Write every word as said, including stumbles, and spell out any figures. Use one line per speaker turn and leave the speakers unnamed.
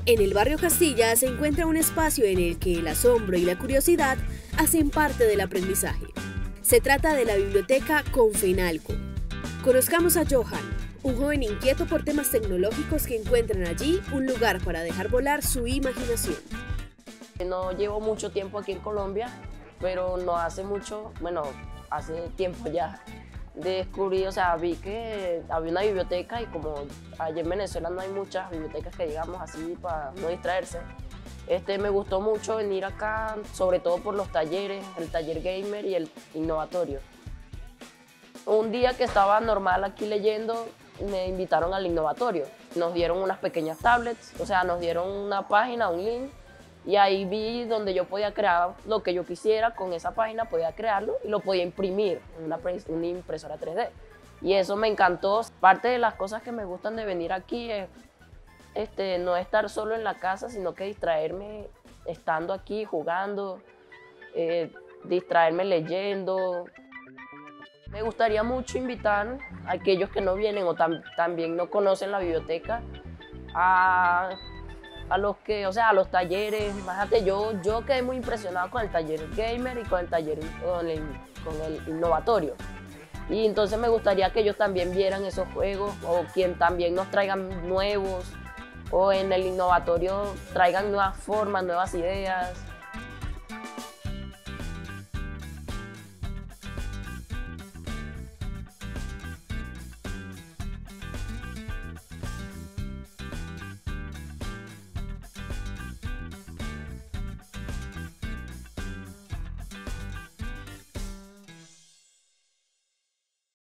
En el barrio Castilla se encuentra un espacio en el que el asombro y la curiosidad hacen parte del aprendizaje. Se trata de la biblioteca Confenalco. Conozcamos a Johan, un joven inquieto por temas tecnológicos que encuentran allí un lugar para dejar volar su imaginación.
No llevo mucho tiempo aquí en Colombia, pero no hace mucho, bueno, hace tiempo ya, descubrí, o sea, vi que había una biblioteca y como allá en Venezuela no hay muchas bibliotecas que digamos así para no distraerse, este, me gustó mucho venir acá, sobre todo por los talleres, el taller gamer y el innovatorio. Un día que estaba normal aquí leyendo, me invitaron al innovatorio, nos dieron unas pequeñas tablets, o sea, nos dieron una página, un link, y ahí vi donde yo podía crear lo que yo quisiera con esa página, podía crearlo y lo podía imprimir en una, una impresora tres D. Y eso me encantó. Parte de las cosas que me gustan de venir aquí es este, no estar solo en la casa, sino que distraerme estando aquí, jugando, eh, distraerme leyendo. Me gustaría mucho invitar a aquellos que no vienen o tam también no conocen la biblioteca a... a los que, o sea, a los talleres. Imagínate, yo, yo quedé muy impresionado con el taller gamer y con el taller con el, con el innovatorio. Y entonces me gustaría que ellos también vieran esos juegos o quien también nos traigan nuevos o en el innovatorio traigan nuevas formas, nuevas ideas.